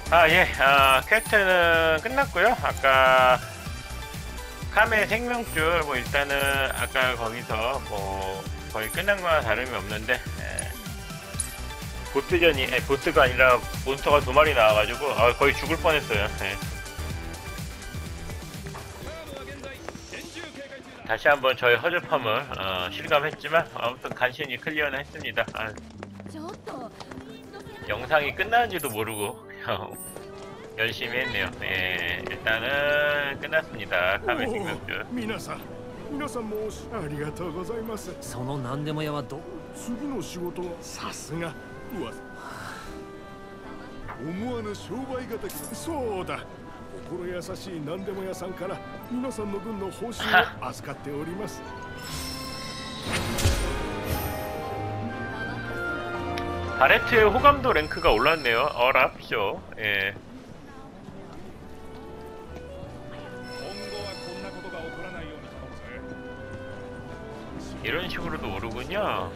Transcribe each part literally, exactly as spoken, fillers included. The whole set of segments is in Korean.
아, 예, 아, 퀘스트는 끝났고요. 아까 카메 생명줄, 뭐, 일단은, 아까 거기서, 뭐, 거의 끝난 거나 다름이 없는데, 예, 보스전이, 예, 보스가 아니라 몬스터가 두 마리 나와가지고, 아, 거의 죽을 뻔했어요. 예. 다시 한번 저의 허접함을, 어, 실감했지만, 아무튼 간신히 클리어는 했습니다. 아, 영상이 끝나는지도 모르고, 그냥 열심히 했네요. 예, 일단은 끝났습니다. 카메 おお、 생명줄. 皆さん、皆さんもありがとうございます。 その何でも屋はど次の仕事はさすが。うわ、思わぬ商売敵。そうだ。心優しい何でも屋さんから皆さんの分の報酬を預かっております。 바레트의 호감도 랭크가 올랐네요. 어랍쇼. 예. 이런 식으로도 오르군요.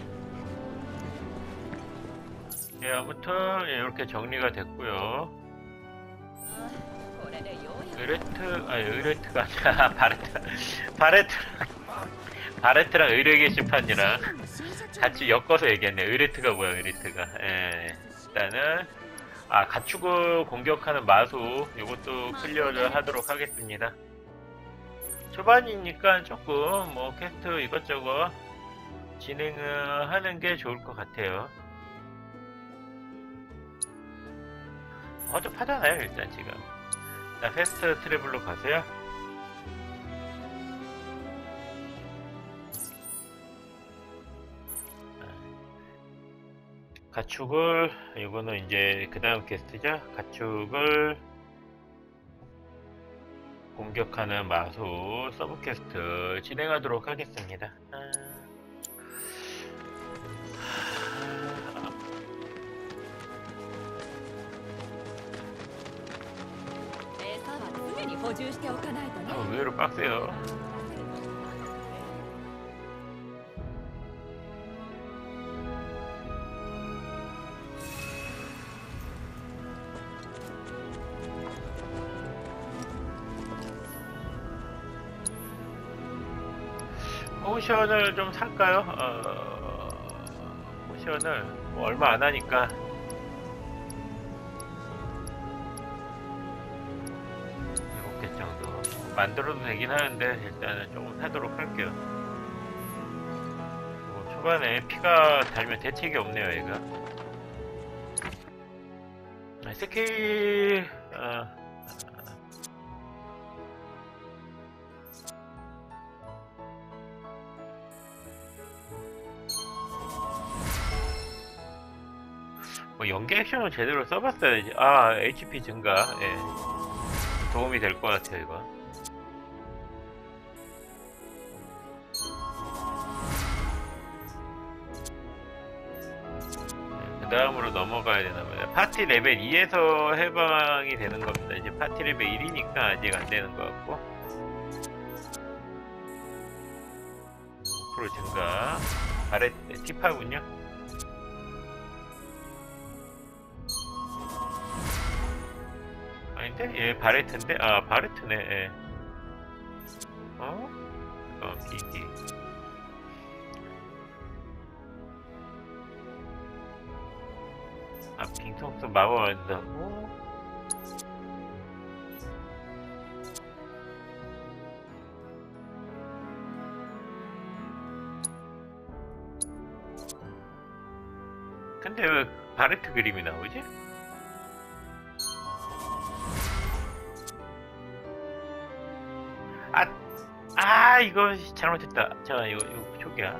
예, 아무튼 예, 이렇게 정리가 됐고요. 의레트, 아니 의레트가 아니라 바레트, 바레트랑 바레트랑 의뢰 게시판이랑 같이 엮어서 얘기했네. 의레트가 뭐야, 의레트가. 예, 일단은 아 가축을 공격하는 마수 이것도 클리어를 하도록 하겠습니다. 초반이니까 조금 뭐 퀘스트 이것저것 진행을 하는 게 좋을 것 같아요. 허접하잖아요 일단 지금. 자, 패스트 트래블로 가세요. 가축을, 이거는 이제 그 다음 퀘스트죠. 가축을 공격하는 마수 서브 퀘스트 진행하도록 하겠습니다. 아... 아, 의외로 빡세요. 포션을 좀 살까요? 어... 포션을 뭐 얼마 안 하니까 일곱 개 정도 만들어도 되긴 하는데 일단은 조금 사도록 할게요. 뭐 초반에 피가 달면 대책이 없네요 얘가. 스킬 어... 뭐 연계 액션을 제대로 써봤어야지. 아, 에이치피 증가. 예. 도움이 될 것 같아요 이거. 네, 그 다음으로 넘어가야 되나 봐요. 파티 레벨 이에서 해방이 되는 겁니다. 이제 파티 레벨 일이니까 아직 안 되는 것 같고. 오 퍼센트 증가. 바레 팁하군요. 아닌데? 얘 바레트인데? 아 바레트네. 예. 어? 어 비기. 아 빙통성 마법 한다고? 근데 왜 바레트 그림이 나오지? 아, 아 이거 잘못했다. 자, 이거 이거 초기야.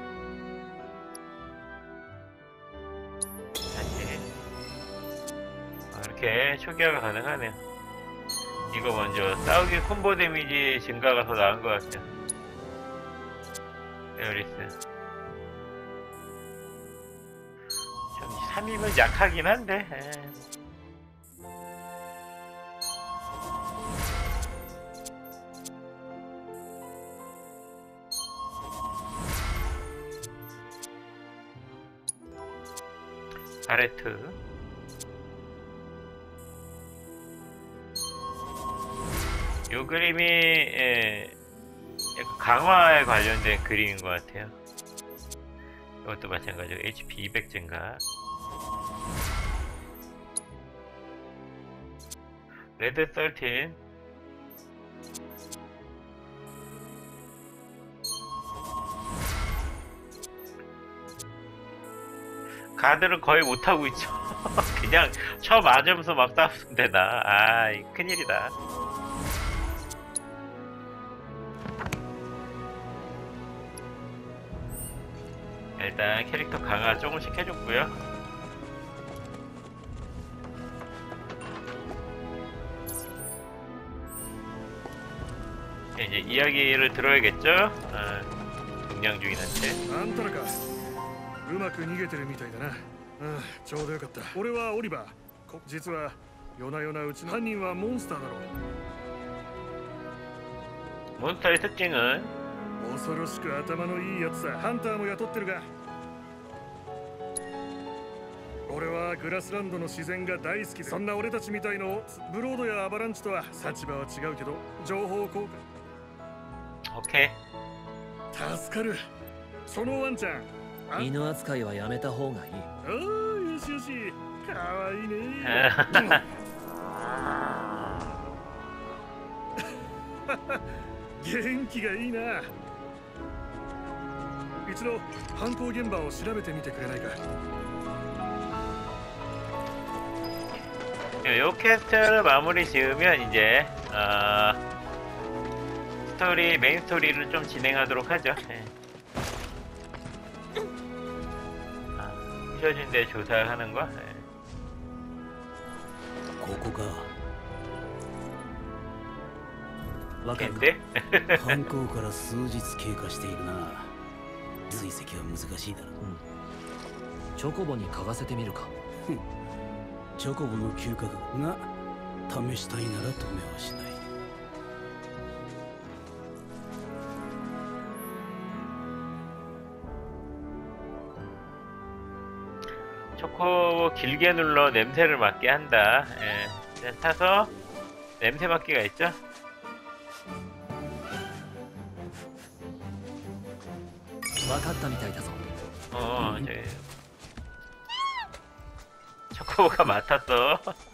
다시. 아, 이렇게 초기화가 가능하네요. 이거 먼저 싸우기 콤보 데미지 증가가 더 나은 것 같아요. 에어리스. 좀 삼이면 약하긴 한데. 에이. 바레트 요 그림이 예, 약간 강화에 관련된 그림인 것 같아요. 이것도 마찬가지로 에이치피 이백 증가. 레드 십삼. 가드를 거의 못하고 있죠. 그냥 쳐 맞으면서 막 싸우면 되나. 아, 이 큰일이다. 일단 캐릭터 강화 조금씩 해줬고요. 이제 이야기를 들어야겠죠? 아, 동양 주인한테. あんたらか。うまく逃げてるみたいだな。ああ、ちょうどよかった。俺はオリバー。こ実は夜な夜なうちの犯人はモンスターだろう。 몬스터의 특징은 恐ろしく頭のいいやつさ。ハンターも雇ってるが。俺はグラスランドの自然が大好きで、そんな俺たちみたいのブロードやアバランチとは立場は違うけど、情報交換。 오케이. 助かる。そのワンちゃん。あ犬扱いはやめた方がいい。 おー、よしよし。かわいいね。元気がいいな。一度犯行現場を調べてみてくれないか。 요 퀘스트를 마무리 지으면 이제 어, 스토리 메인 스토리를 좀 진행하도록 하죠. 예. 아, 부셔진 데 조사하는 거. 예. ここか。わかるか。 근데 犯行から数日経過しているな。追跡は難しいだろう。うん。チョコボに嗅がせてみるか。チョコボの嗅覚が試したいなら止めはしない。 초코 길게 눌러 냄새를 맡게 한다. 예. 그냥 타서 냄새 맡기가 있죠. 어, 이제 초코가 맡았어.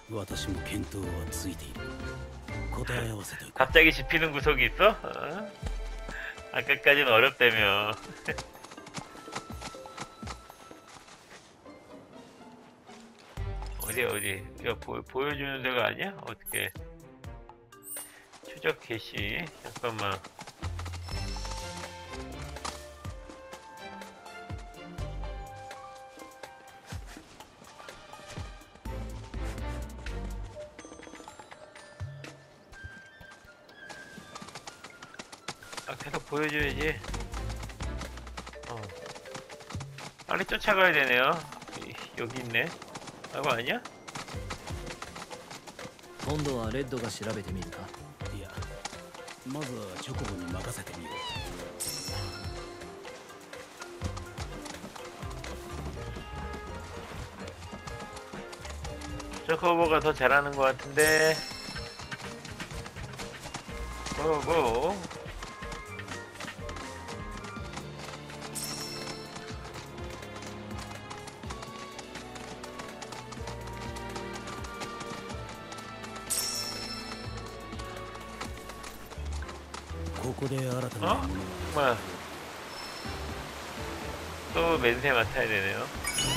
갑자기 집히는 구석이 있어? 어? 아까까지는 어렵다며. 어디 어디? 이거 보, 보여주는 데가 아니야? 어떻게? 추적 개시. 잠깐만. 아, 계속 보여줘야지. 어. 빨리 쫓아가야 되네요. 이, 여기 있네. 이거 아니야? 今度はレッドが調べてみるか。いや、まずはチョコボに任せてみる。 초코보가 더 잘하는 것 같은데. 고고. 어? 뭐야? 또 맨세 맡아야 되네요.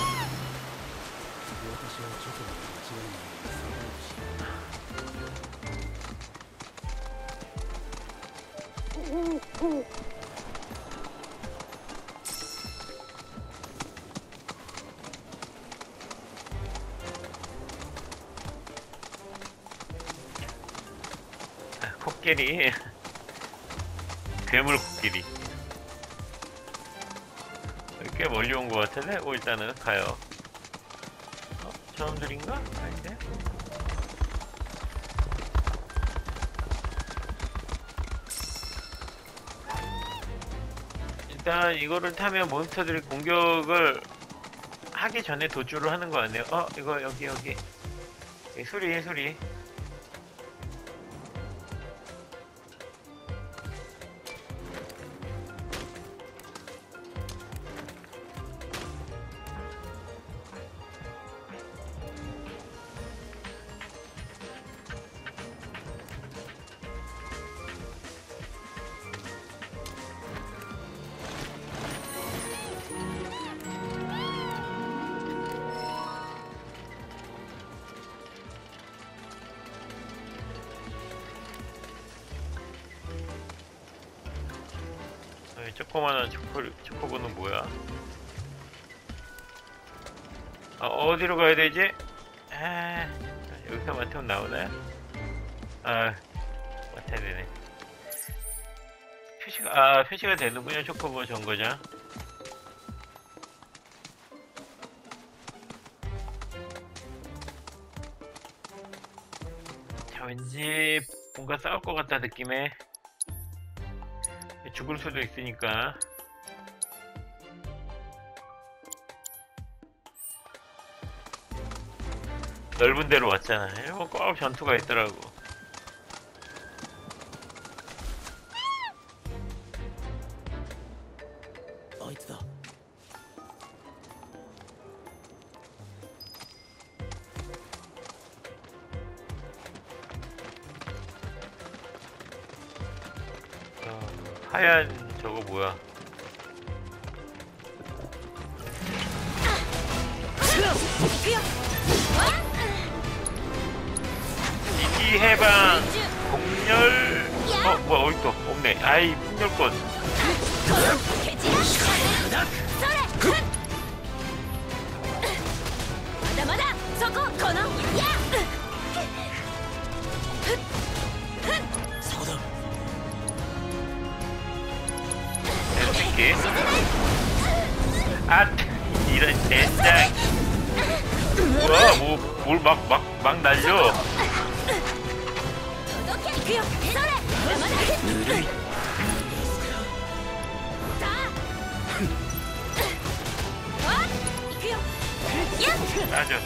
아, 코끼리. 괴물 코끼리. 꽤 멀리 온 것 같은데? 오, 일단은 가요. 어? 저놈들인가? 아닌데? 일단 이거를 타면 몬스터들이 공격을 하기 전에 도주를 하는 거 같네요. 어? 이거 여기 여기. 여기 수리 수리. 조그마한 초코, 초코보는 뭐야? 어, 어디로 가야 되지? 아, 여기서 맡으면 나오나요? 아, 맡아야 되네. 표시가, 아, 표시가 되는군요. 초코보 정거장. 자, 왠지 뭔가 싸울 것 같다 느낌에. 죽을 수도 있으니까. 넓은 데로 왔잖아. 이거 꼭 전투가 있더라고. 아이트다. 어, 하얀 저거 뭐야? 이기 해방 공렬. 어 뭐야 어디 또 없네. 아이 폭렬꽃. 이렇게. 아 이런 젠장. 뭐야 뭐뭘 막 막 막 날려. 맞아.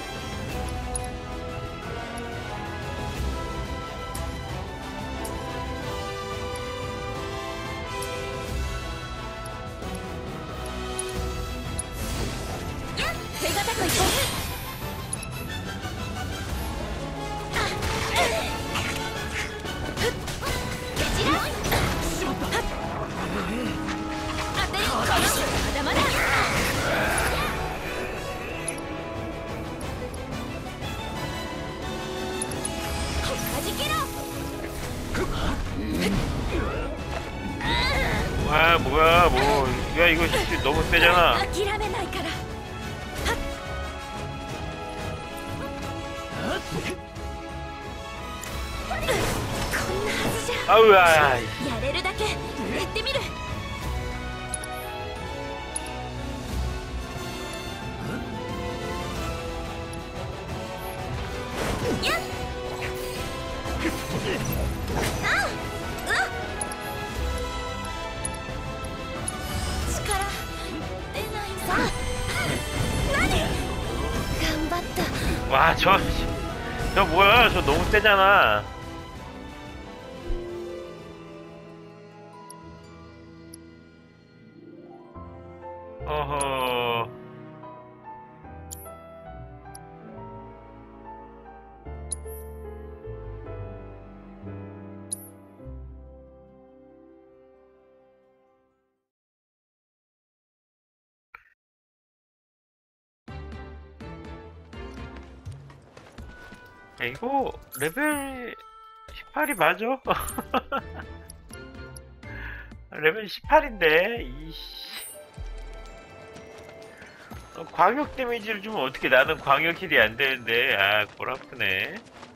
와 뭐야 뭐 야 이거 진짜 너무 세잖아. 아우 야. 와, 저, 저 뭐야? 저 너무 세잖아. 어허. 야, 이거 레벨 십팔이 맞아? 레벨 십팔인데 이씨. 어, 광역 데미지를 주면 어떻게 나는 광역 힐이 안 되는데. 아, 골 아프네.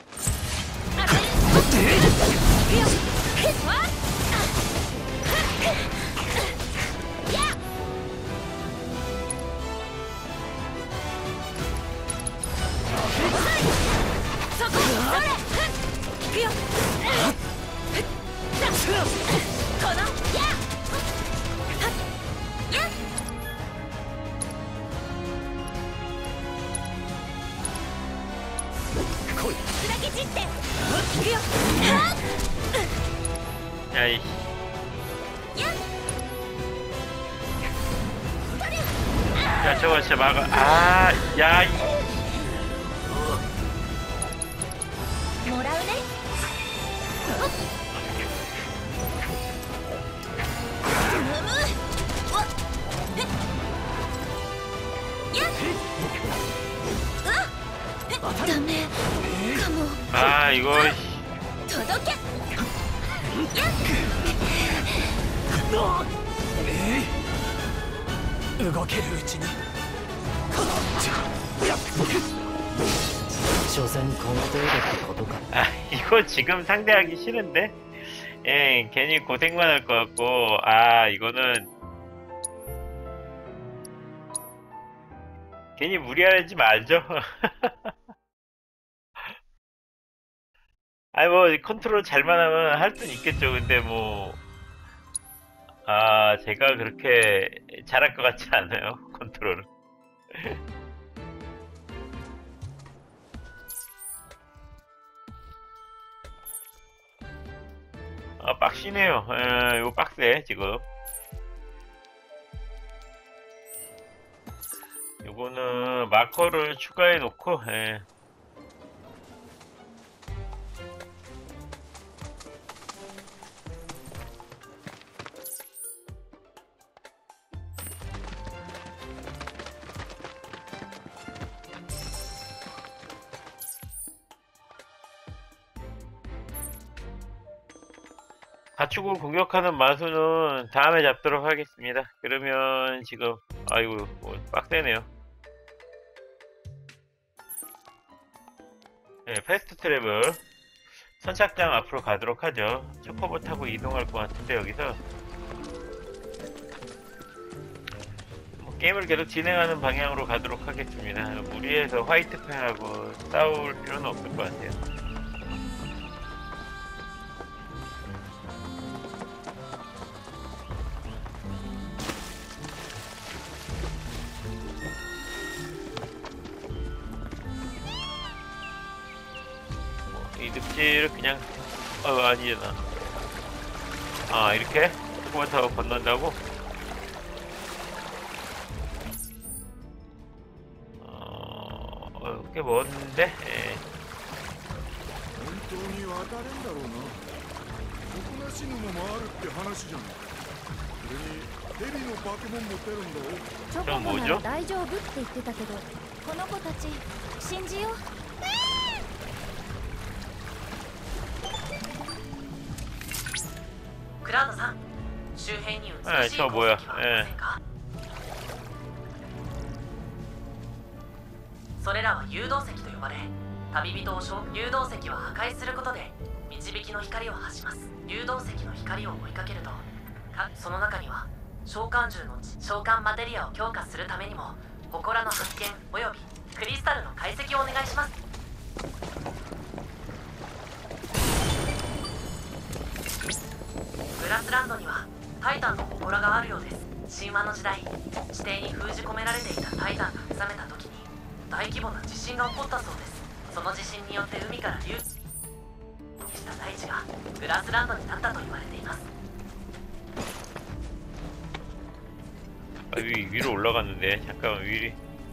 야이. 야 저거 진짜 막아. 아, 야 이. 아 이거 動けるうちに所詮この程度ってことか。 아, 이거 지금 상대하기 싫은데? 예, 괜히 고생만 할 것 같고, 아, 이거는 괜히 무리하지 말죠. 아니, 뭐, 컨트롤 잘만 하면 할 수는 있겠죠. 근데 뭐, 아, 제가 그렇게 잘할 것 같지 않아요, 컨트롤을. 아, 빡시네요. 에, 이거 빡세, 지금. 요거는 마커를 추가해 놓고, 예. 가축을 공격하는 마수는 다음에 잡도록 하겠습니다. 그러면 지금 아이고 뭐 빡세네요. 네, 패스트 트래블 선착장 앞으로 가도록 하죠. 초커버 타고 이동할 것 같은데 여기서 뭐 게임을 계속 진행하는 방향으로 가도록 하겠습니다. 무리해서 화이트 펜하고 싸울 필요는 없을 것 같아요. 이 늪지를 그냥 어 아니잖아. 아 이렇게 초코바 타고 건넌다고? 어... 어 꽤 먼데? 예. 本当に渡れんだろうな。ここなしぬのもあるって話じゃん。それにヘビの化け物持ってるんだろ。 チョコボなら大丈夫って言ってたけど、この子たち信じよう。 クラウドさん、周辺にえ美しい 저 뭐야 光景はありませんか？それらは誘導石と呼ばれ、旅人を召誘導石を破壊することで導きの光を発します。誘導石の光を追いかけると、かその中には召喚獣の召喚マテリアを強化するためにも祠の発見およびクリスタルの解析をお願いします。グラスランドにはタイタンの祠があるようです。神話の時代、地底に封じ込められていたタイタンが目覚めた時に大規模な地震が起こったそうです。その地震によって海から流出した大地がグラスランドになったと言われています。 아, 위, 위로 올라갔는데 잠깐만 위리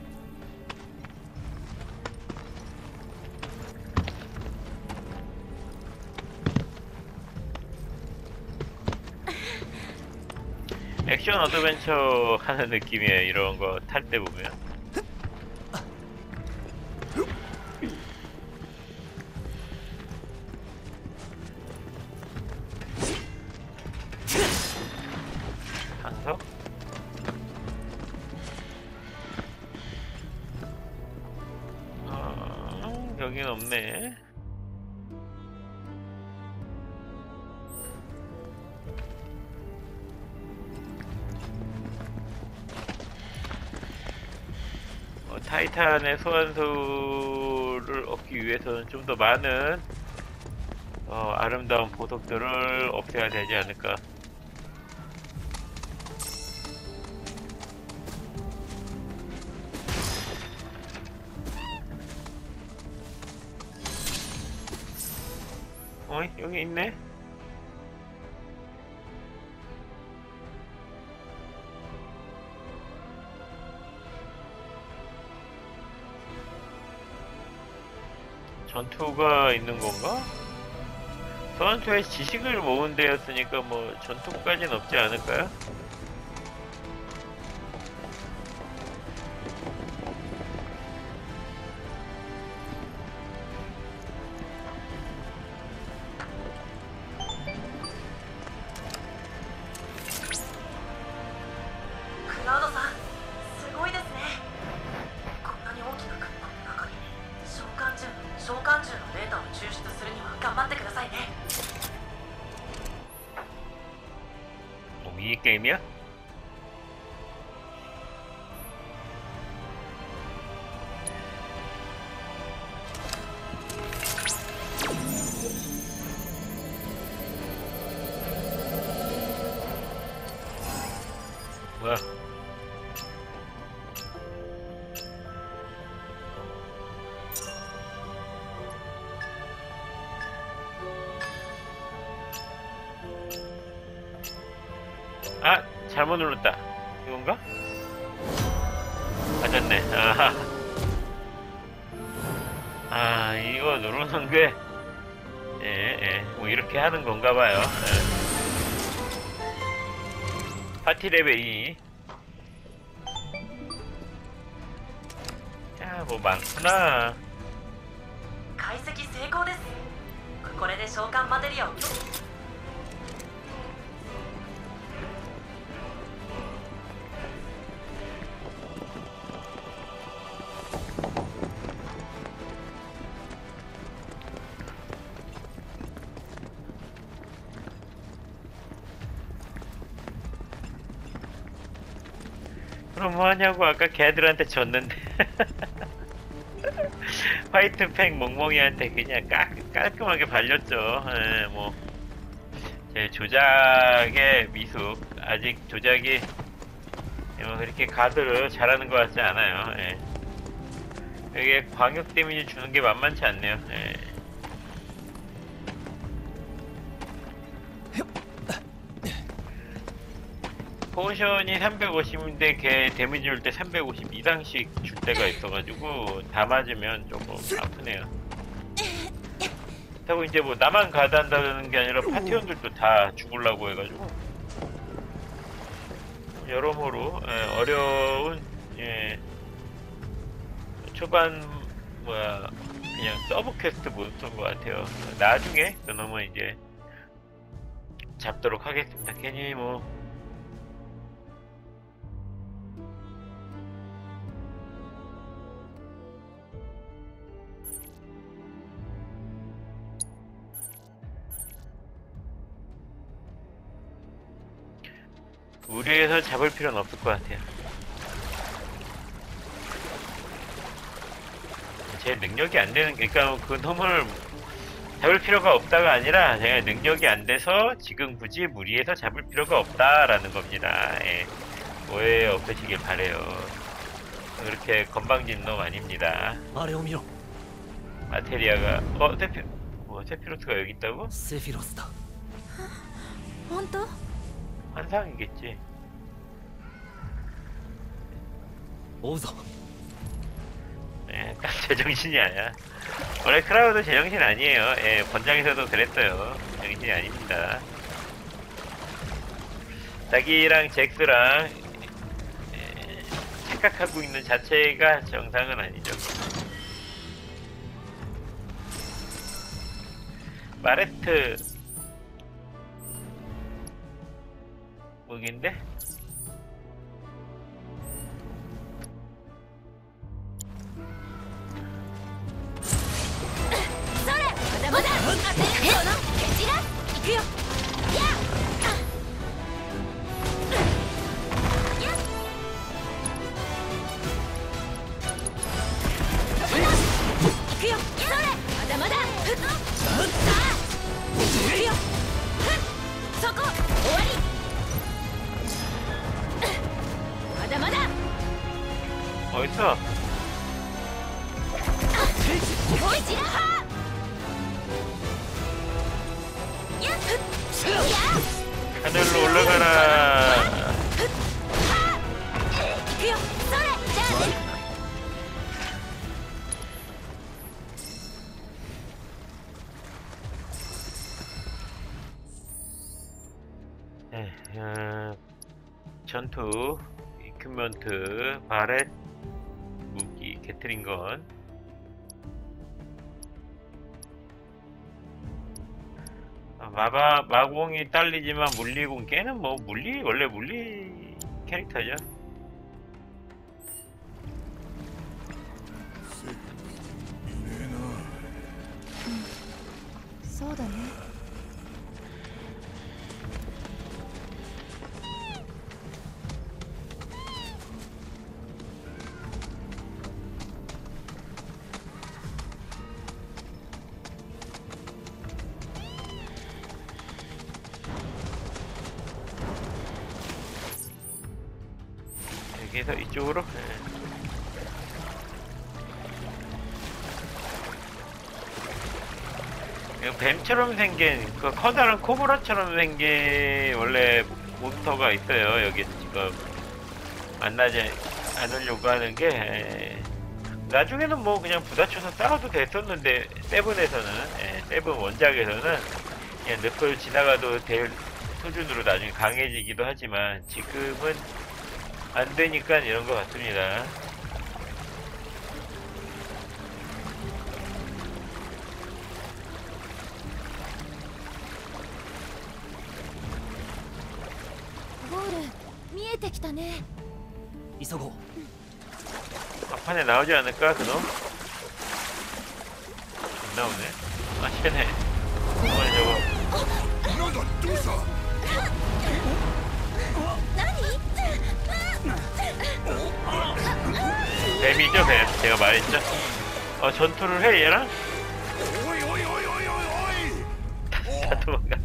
액션 어드벤처 하는 느낌이에요. 이런 거 탈 때 보면. 한석? 어, 여긴 없네. 타이탄의 소환수를 얻기 위해서는 좀 더 많은 어, 아름다운 보석들을 없애야 되지 않을까. 어이? 여기 있네? 전투가 있는 건가? 전투에 지식을 모은 데였으니까 뭐 전투까지는 없지 않을까요? データを抽出するには頑張ってくださいね。 뭐 미니 게임이야? 뭐야? 아, 잘못 눌렀다. 이건가? 맞았네. 아하. 아, 이거 누르는 게, 예, 예, 뭐 이렇게 하는 건가 봐요. 예. 파티 레벨 이. 야, 뭐 많구나. 解析成功です。これで召喚マテリアを 그럼 뭐하냐고. 아까 걔들한테 졌는데. 화이트팽 멍멍이한테 그냥 깔, 깔끔하게 발렸죠. 예, 뭐. 제 조작의 미숙. 아직 조작이 뭐 그렇게 가드를 잘하는 것 같지 않아요. 예. 이게 광역 데미지 주는 게 만만치 않네요. 예. 포션이 삼백오십인데 걔 데미지 줄 때 삼백오십이 당씩 줄 때가 있어가지고 다 맞으면 조금 아프네요. 그렇다고 이제 뭐 나만 가드한다는 게 아니라 파티원들도 다 죽으려고 해가지고 여러모로 예, 어려운 예, 초반 뭐야 그냥 서브 퀘스트 모였던 것 같아요. 나중에 그놈은 이제 잡도록 하겠습니다. 괜히 뭐 무리해서 잡을 필요는 없을 것 같아요. 제 능력이 안 되는, 그러니까 그 놈을 잡을 필요가 없다가 아니라 제가 능력이 안 돼서 지금 굳이 무리해서 잡을 필요가 없다라는 겁니다. 예. 오해 없으시길 바래요. 그렇게 건방진 놈 아닙니다. あれを見ろ 마테리아가 어 세피 뭐 세피로스가 여기 있다고? セフィロスだ本当？ 환상이겠지. 追うぞ 예, 딱 제정신이 아니야. 원래 크라우드 제정신 아니에요. 예, 번장에서도 그랬어요. 제정신이 아닙니다. 자기랑 잭스랑 예, 착각하고 있는 자체가 정상은 아니죠. 마레트 무기인데? 어딨어? 하늘로 올라가라. 네, 어, 전투, 이큐먼트, 바렛, 무기, 게트링건. 마바, 마공이 딸리지만 물리공, 걔는 뭐 물리, 원래 물리 캐릭터죠. そうだね。 여기서 이쪽으로. 네. 이거 뱀처럼 생긴 그 커다란 코브라처럼 생긴 원래 몬스터가 있어요. 여기 지금 만나지 않으려고 하는 게 에, 나중에는 뭐 그냥 부딪혀서 싸워도 됐었는데 세븐에서는 에, 세븐 원작에서는 그냥 늪을 지나가도 될 수준으로 나중에 강해지기도 하지만 지금은 안 되니까 이런 것 같습니다. ゴール見えてきたね。 急ごう。 막판에 나오지 않을까 그놈? 안 나오네. 아 쟤네. 이번에 저거 なんだどうした 뱀이죠 뱀. 제가 말했죠. 어 전투를 해 얘랑? おいおいおいおいおいおい 다 도망갔다.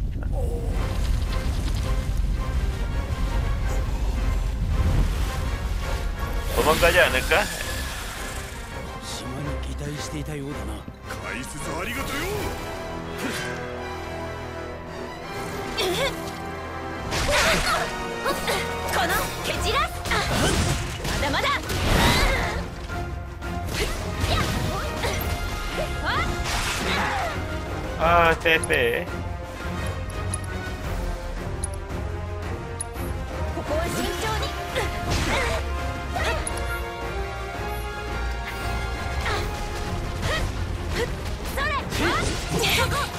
도망가지 않을까? 島に擬態していたようだな。 解説ありがとよこの蹴散らす。まだまだ。 아 쎄쎄. ここは慎重に。それ。そこ。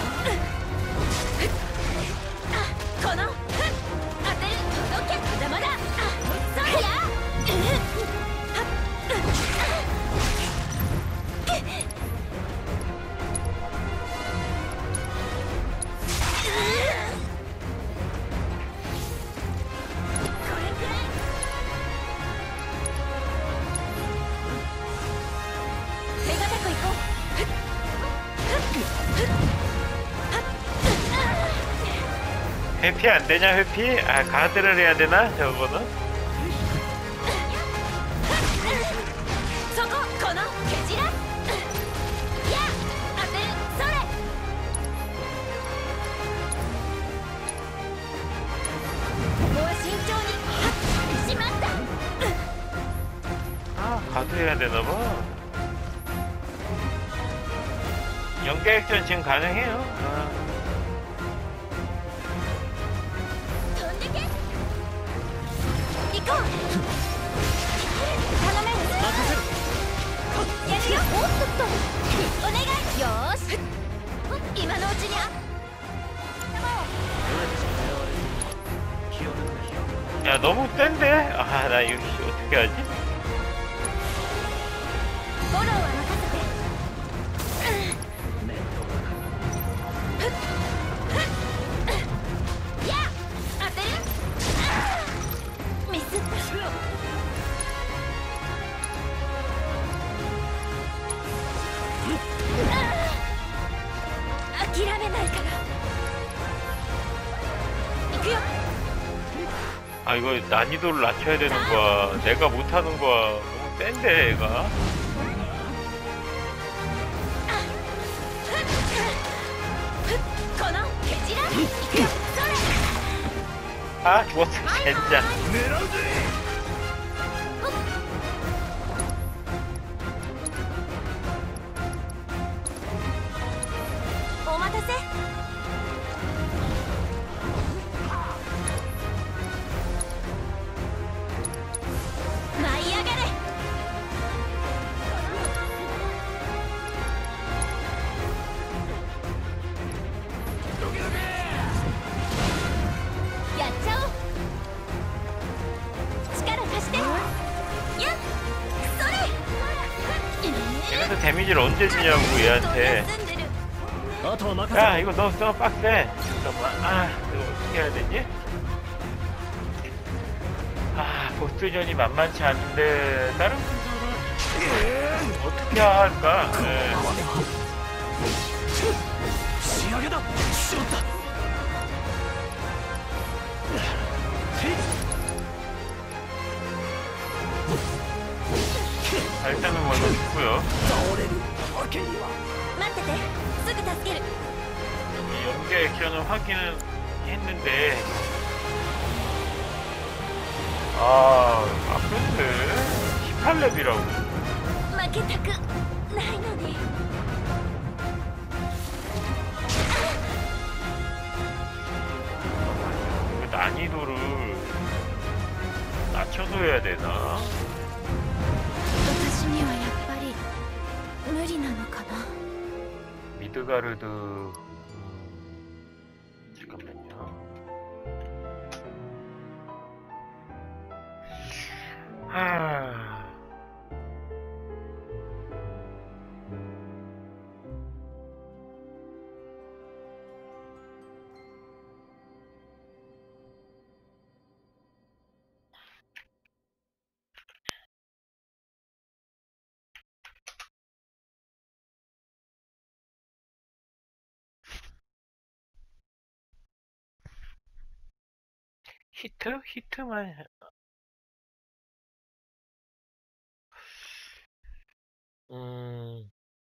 この。当てる。届け。まだまだ。それや。手堅くいこう。 회피 안 되냐 회피? 아 가드를 해야 되나 저거는? そここの蹴散らす。や当てる。それ。ここは慎重に。しまった。 아 가드 해야 되나 봐. 연계 액션 지금 가능해요. 아. 飛んでけ。行こう。頼める。やるよ。おっとっと。お願い。よーし。今のうちにあ。 야 너무 센데? 아 나 이거 씨, 어떻게 하지? フォローは任せて。やあ当てる。ミスった。諦めないから。行くよ。 아 이거 난이도를 낮춰야 되는 거야. 내가 못하는 거야. 너무 센데 얘가. 아 죽었어 젠장. 狙うぜお待たせ。舞い上がれ。やっちゃおう。力貸して。やっそれ。 얘네들 데미지를 언제 주냐고 얘한테. あとは任せ 야 이거 너무 너무 빡세. 잠깐만. 아 이거 어떻게 해야 되지? 아 보스전이 만만치 않은데 다른 분들은 어떻게 할까? 네. 仕上げだしまった 아, 일단은 뭐 이거 죽고요. 倒れるわけには待っててすぐ助ける 이 연계 액션을 확인은 했는데 아 아픈데 십팔 렙이라고. 負けたくないのに 그 난이도를 낮춰서 해야 되나? 私にはやっぱり無理なのかな 미드가르드 음, 잠깐만요. 하... 히트? 히트만 음...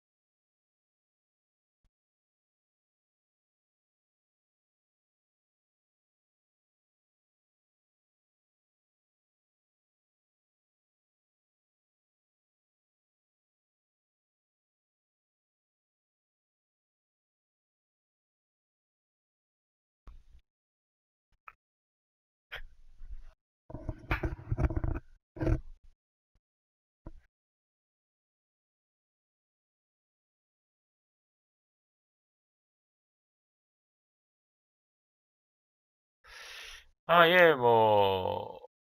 아, 예, 뭐,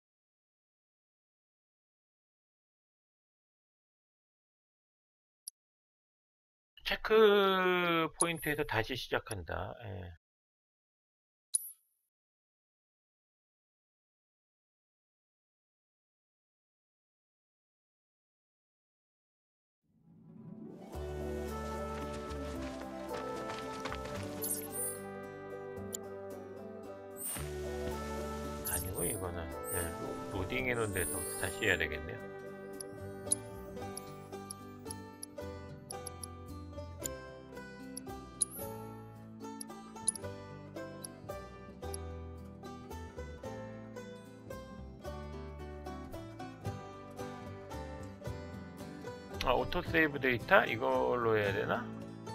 체크 포인트에서 다시 시작한다. 예. 아니고, 이거는 예, 로- 로딩해 놓은 데서 다시 해야 되겠네요. 아, 오토 세이브 데이터? 이걸로 해야 되나?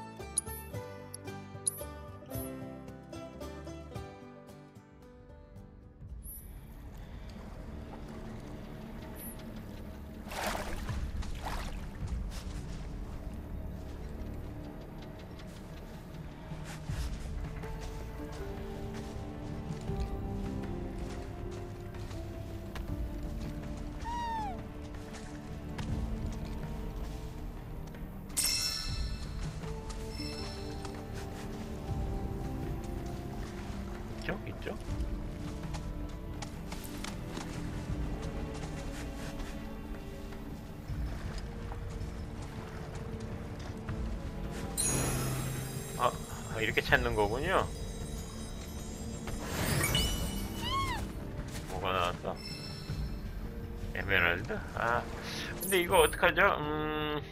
있죠? 있죠? 아, 아, 이렇게 찾는 거군요. 뭐가 나왔어? 에메랄드? 아, 근데 이거 어떡하죠? 음...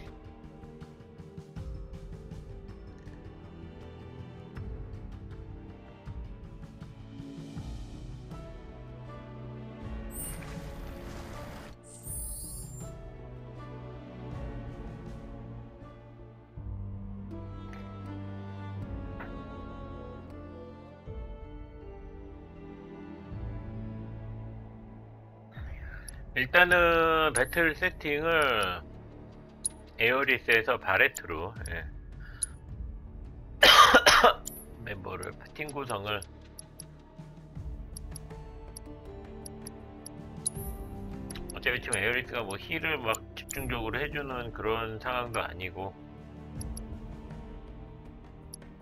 일단은 배틀 세팅을 에어리스에서 바레트로 예. 멤버를 팀 구성을 어차피 지금 에어리스가 뭐 힐을 막 집중적으로 해주는 그런 상황도 아니고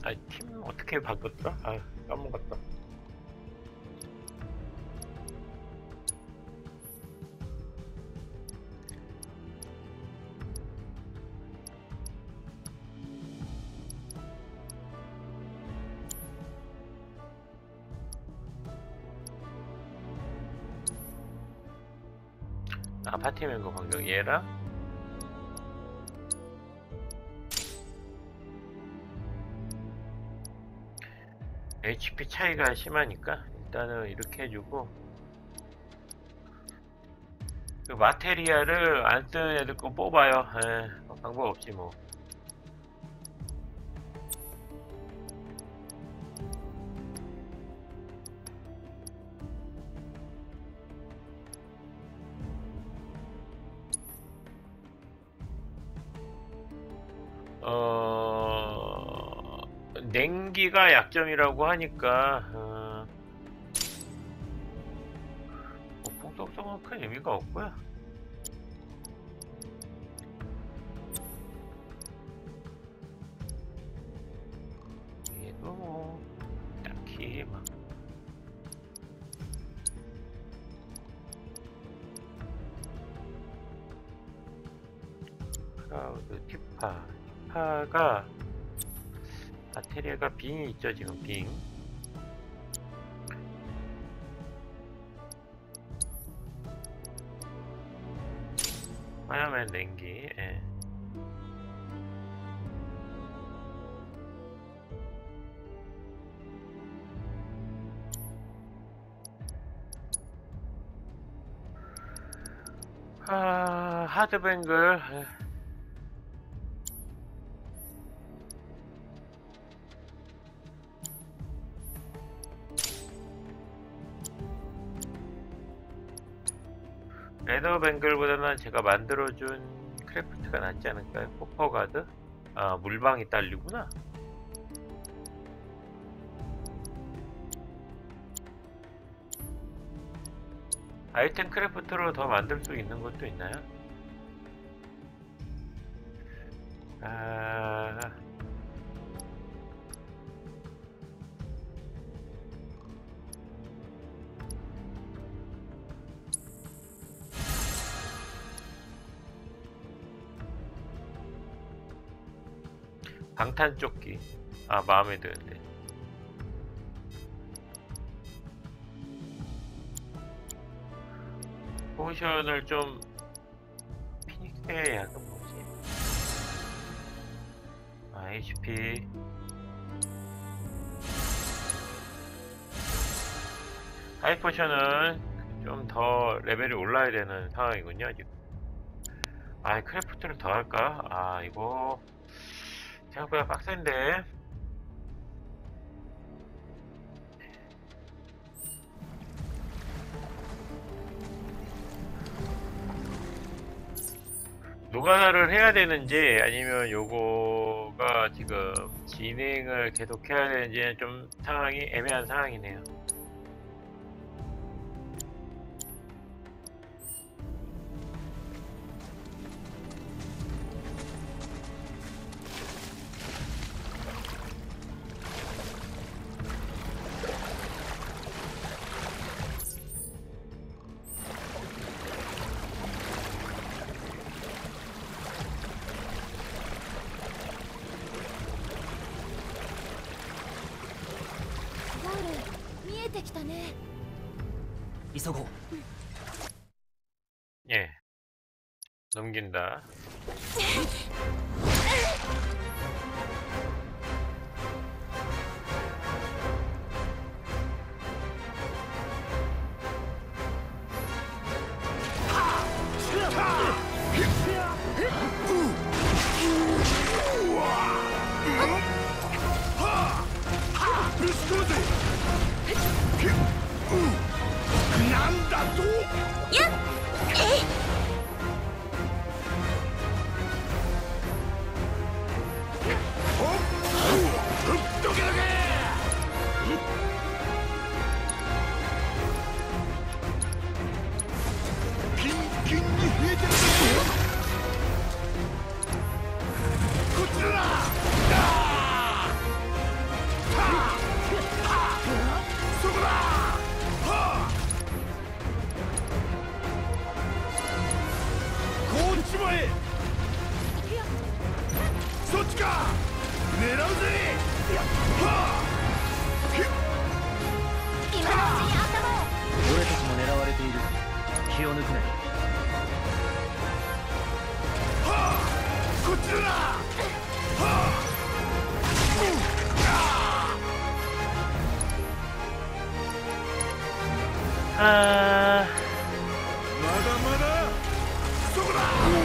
아, 팀 어떻게 바꿨더라? 아, 까먹었다. 아, 파티 멤버 변경 얘랑 에이치피 차이가 심하니까 일단은 이렇게 해주고, 그 마테리아를 안 쓰는 애들 거 뽑아요. 에, 방법 없지 뭐. 어... 냉기가 약점이라고 하니까 어... 뭐 폭독성은 큰 의미가 없고요. 얘도 뭐 딱히 막 크라우드 티파 티파가 마테리아가 빙이 있죠 지금 빙. 화염의 냉기. 예. 아, 하드뱅글. 예. 레더뱅글보다는 제가 만들어준 크래프트가 낫지 않을까요? 포퍼가드? 아, 물방이 딸리구나. 아이템 크래프트로 더 만들 수 있는 것도 있나요? 아... 방탄조끼. 아, 마음에 드는데. 포션을 좀 피닉스의 약간 뭐지? 아, 에이치피. 하이 포션은 좀 더 레벨이 올라야 되는 상황이군요, 지금. 아, 크래프트를 더 할까? 아, 이거 생각보다 빡센데. 노가다를 해야 되는지 아니면 요거가 지금 진행을 계속 해야 되는지는 좀 상황이 애매한 상황이네요. 이소고. 예, 넘긴다. へ。そっちか。狙うぜ。はあ。 今のうちに頭を。 俺たちも狙われている。気を抜くなよ。 はあ。こっちだな。はあ。 あまだまだ。そこだ。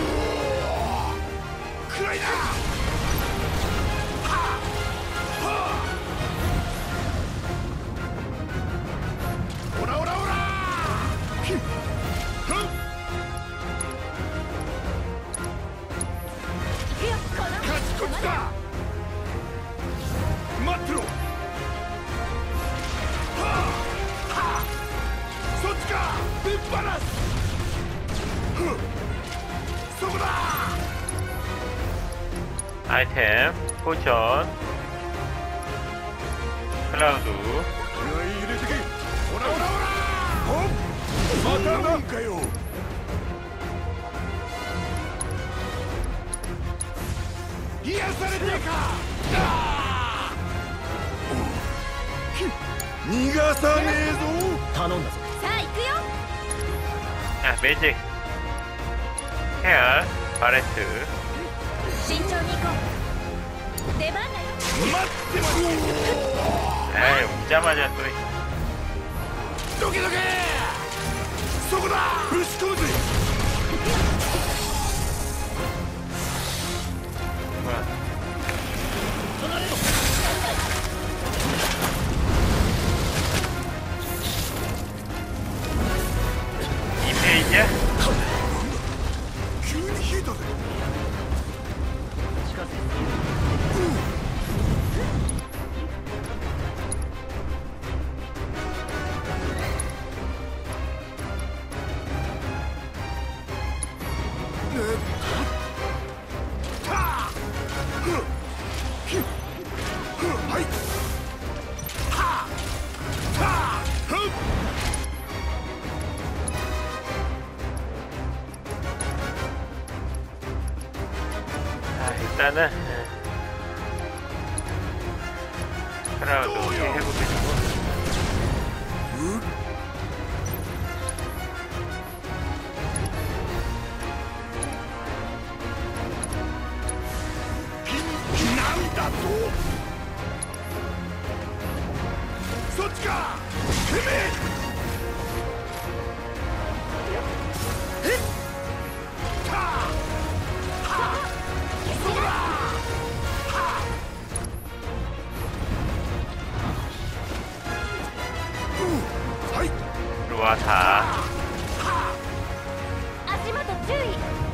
暗いな。はあ。はあ。オラオラオラ。ひっ。はっ。 いくよこの。 カチコチだ。待ってろ。はあ。はあ。そっちか。ぶっ放す。ふっ。そこだ。 아이템 포션 클라우드 気合い入れてけ。オラオラオラ。ほっ。またなんかよ。癒されてか。あー。逃がさねえぞ。 頼んだぞ。 さあ行くよ。 아, 매직 헤어 바레트 慎重に行こう。出番だよ。 待ってます。 에이 오자마자 또 どけどけ。そこだ。ぶち込むぜ。 뭐야 이 페이지야? 急に冷えたぜ。 近づいてはい。はあ。はあ。ふっ。 아, 일단은 클라우드 해보시고 なんだと。そっちか。てめえ。えっ。はあ。はあ。そこだ。はあ。うん。はい。 루아타 足元注意。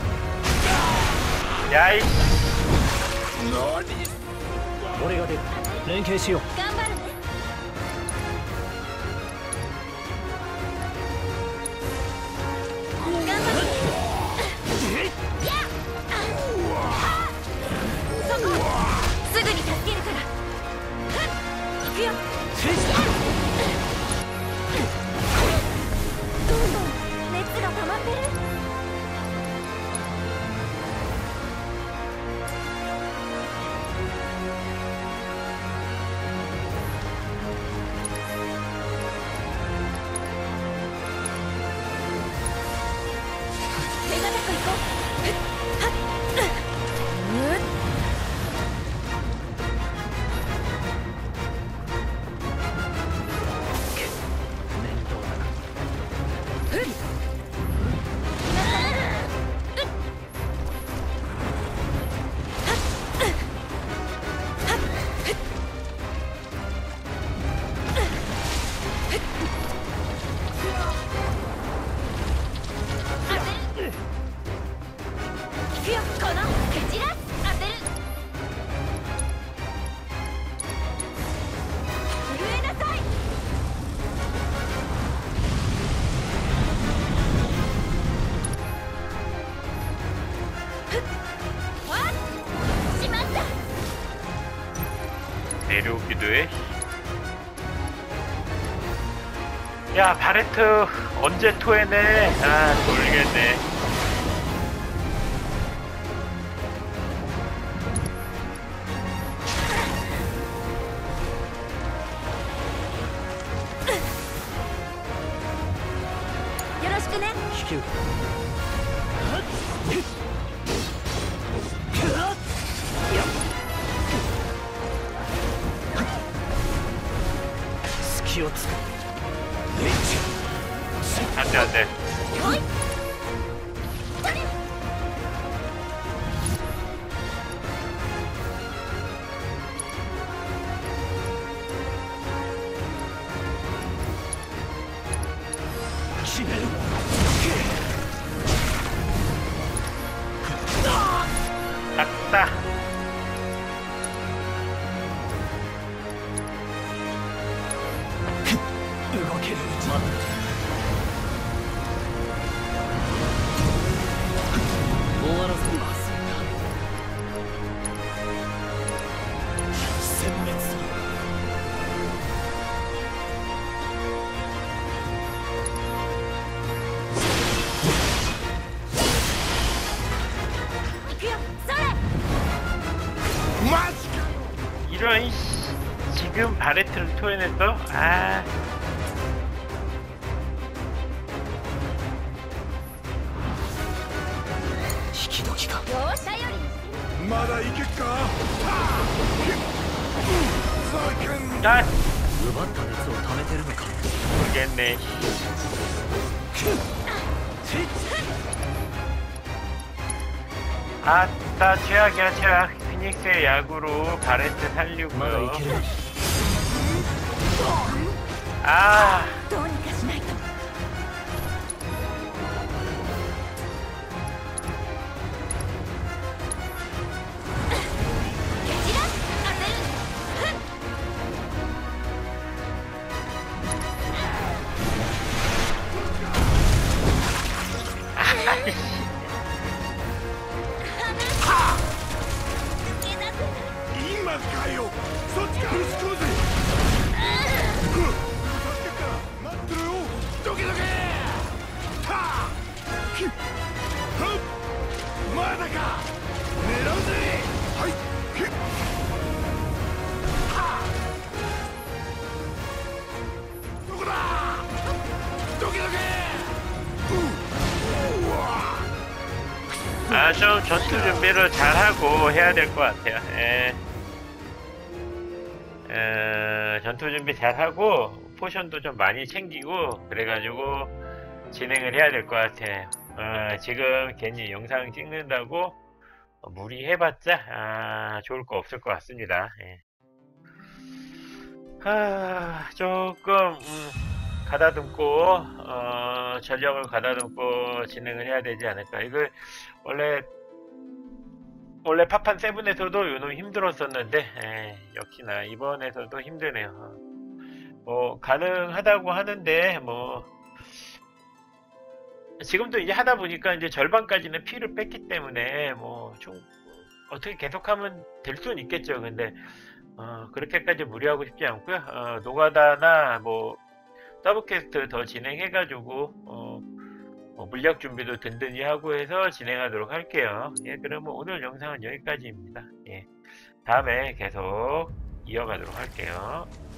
야이 何。 俺が出る。連携しよう。 頑張るね。頑張ってやっあそこすぐに助けるから。行くよ。どんどん熱が溜まってる。手堅く行こう。はっうっ面倒だな。 行くよ。この蹴散らす。当てる。震えなさい。ふっわっしまった。 내려오기도 해. 야 바레트 언제 토해내? 아 모르겠네. しくね。 引き受け隙をつく。 안 돼, 안 돼. おい決める。 아따. 動ける。まだ終わらせる。殲滅する。 行くよ。それ。 이런, 씨. 지금 바레트를 토해냈어? 아. 引き時か。 よーし頼りにしてまだいけっか。ふざけんな。 아, 奪った熱を溜めてるのか。 모르겠네. 아따, 최악이야, 최악. 피닉스의 약으로 바레트 まだい 살리고요. ける。 아, どうにかしないと。蹴散らす。当てる。ふっ。 今かよ。そっちから撃ち込むぜ。ふっ。助けっから待ってろよ。どけどけ。はあ。ひっ。はっ。まだか。狙うぜ。はい。ひっ。はあ。どこだ。どけどけ。う。うわ。 아, 좀 전투 준비를 잘하고 해야 될 것 같아요. 예. 에, 전투 준비 잘하고 포션도 좀 많이 챙기고 그래가지고 진행을 해야 될 것 같아요. 어, 지금 괜히 영상 찍는다고 무리해봤자 아, 좋을 거 없을 것 같습니다. 예. 아, 조금 음, 가다듬고 어, 전력을 가다듬고 진행을 해야 되지 않을까. 이걸 원래 원래 파판 세븐에서도 요놈 힘들었었는데 에, 역시나 이번에서도 힘드네요. 뭐 가능하다고 하는데 뭐 지금도 이제 하다 보니까 이제 절반까지는 피를 뺐기 때문에 뭐 좀 어떻게 계속하면 될 수는 있겠죠. 근데 어, 그렇게까지 무리하고 싶지 않고요. 어, 노가다나 뭐 서브퀘스트 더 진행해가지고 어, 뭐 물약 준비도 든든히 하고 해서 진행하도록 할게요. 예, 그러면 오늘 영상은 여기까지입니다. 예, 다음에 계속 이어가도록 할게요.